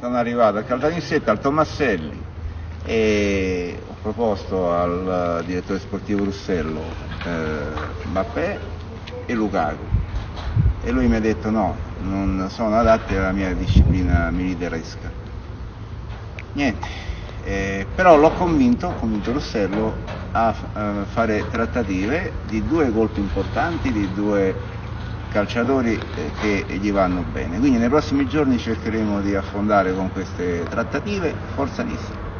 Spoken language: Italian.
sono arrivato al Caltanissetta, al Tommaselli, e ho proposto al direttore sportivo Russello Mbappé e Lukaku, e lui mi ha detto no, non sono adatti alla mia disciplina militaresca. Niente, però l'ho convinto Russello a fare trattative di due colpi importanti, di due calciatori che gli vanno bene. Quindi nei prossimi giorni cercheremo di affondare con queste trattative. Forza Nissa.